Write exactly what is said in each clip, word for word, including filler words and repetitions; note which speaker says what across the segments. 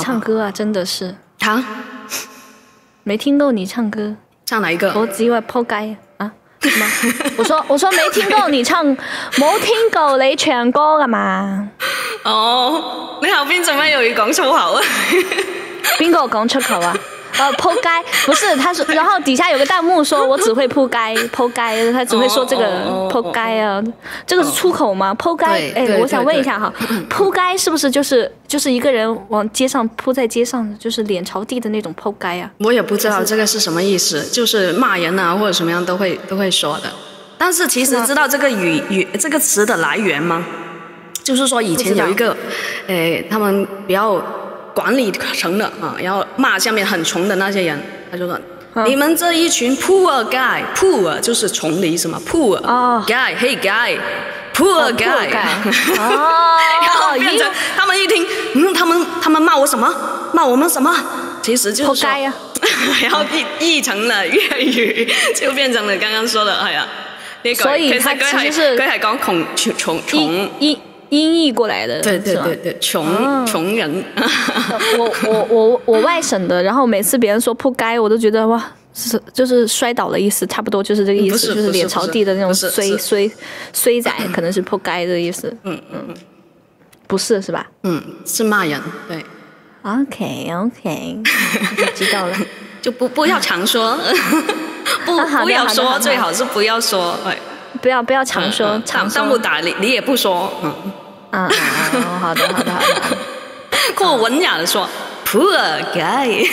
Speaker 1: 唱歌啊，真的是
Speaker 2: 啊，
Speaker 1: 没听够你唱歌。
Speaker 2: 唱哪一个？
Speaker 1: 我只會撲街啊！我說我說沒聽過你唱，冇聽過你唱歌噶嘛？
Speaker 2: 哦，你後邊做咩又要講粗口啊？
Speaker 1: 邊個講出口啊？呃，撲街不是，他說，然後底下有個彈幕說我只會撲街，撲街，他只會說這個撲街啊，這個是出口嗎？撲街，哎，我想問一下哈，撲街是不是就是就是一個人往街上撲在街上，就是臉朝地的那種撲街啊？
Speaker 2: 我也不知道這個是什麼意思，就是罵人啊或者什麼樣都會都會說的。但是其實知道這個語語這個詞的來源嗎？就是說以前有一個，誒，他們比較管理層的啊，然後罵下面很窮的那些人，他就說、啊、你們這一群 poor guy， poor 就是窮的意思嘛 ，poor、哦、guy， hey guy，poor guy，
Speaker 1: 哦，
Speaker 2: 然後變成他們一聽，嗯，他們他們罵我什麼？罵我們什麼？其實就是說，啊、然後譯譯成了粵語，就變成了剛剛說的，哎呀，呢個
Speaker 1: 所以他其實是
Speaker 2: 佢係講窮窮窮窮。
Speaker 1: 音譯過來的，
Speaker 2: 對對對對，窮、啊、窮人。
Speaker 1: 我我我我外省的，然後每次別人說撲街，我都覺得哇，是就是摔倒的意思，差不多就是這個意思，就是臉朝地的那種衰衰衰仔，可能是撲街的意思。嗯嗯嗯，不是是吧？嗯，
Speaker 2: 是罵人。對。
Speaker 1: OK OK， 知道了，
Speaker 2: 就不不要常說，不不要說，最好是不要說，對。
Speaker 1: 不要不要常說，嗯嗯、常說。彈幕打你，你也不說。嗯嗯嗯，好的好的好的。
Speaker 2: 過文雅的說 ，Poor guy，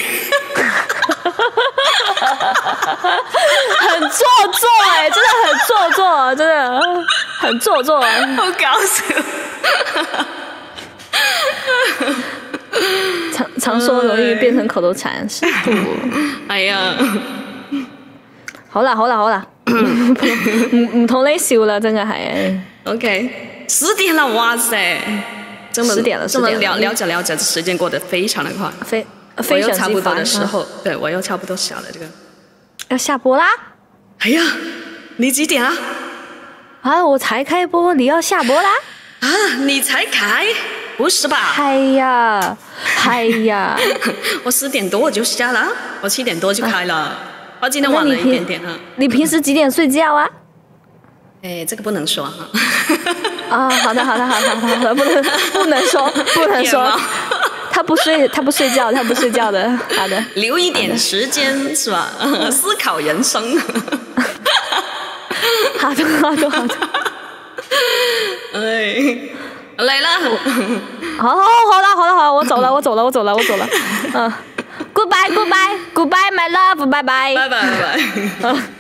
Speaker 1: 很做作哎，真的很做作，真的很做作，
Speaker 2: 好搞笑。
Speaker 1: 常常說容易變成口頭禪，是不？
Speaker 2: 哎呀，
Speaker 1: 好啦好啦好啦。唔唔同你笑啦，真係係。
Speaker 2: OK， 十點了，哇塞！
Speaker 1: 十點了，
Speaker 2: 這麼聊聊着聊着，時間過得非常的快。
Speaker 1: 非
Speaker 2: 非常差不多的時候，對我又差不多下了這個。
Speaker 1: 要下播啦？
Speaker 2: 哎呀，你幾點啊？
Speaker 1: 啊，我才開播，你要下播啦？
Speaker 2: 啊，你才開？不是吧？
Speaker 1: 係呀，係呀。
Speaker 2: 我十點多我就下了，我七點多就開了。啊，我今天晚了一點點哈。
Speaker 1: 你平時幾點睡覺啊？
Speaker 2: 哎，這個不能說哈。
Speaker 1: 啊，好的好的好的好的，不能不能說不能說。他不睡他不睡覺他不睡覺的，好的。
Speaker 2: 留一點時間是吧？思考人生。
Speaker 1: 好的好的好的。
Speaker 2: 哎，來了。
Speaker 1: 好好好啦好啦好啦，我走了我走了我走了我走了。嗯。Goodbye, goodbye, goodbye, my love, bye bye.
Speaker 2: Bye bye, bye bye.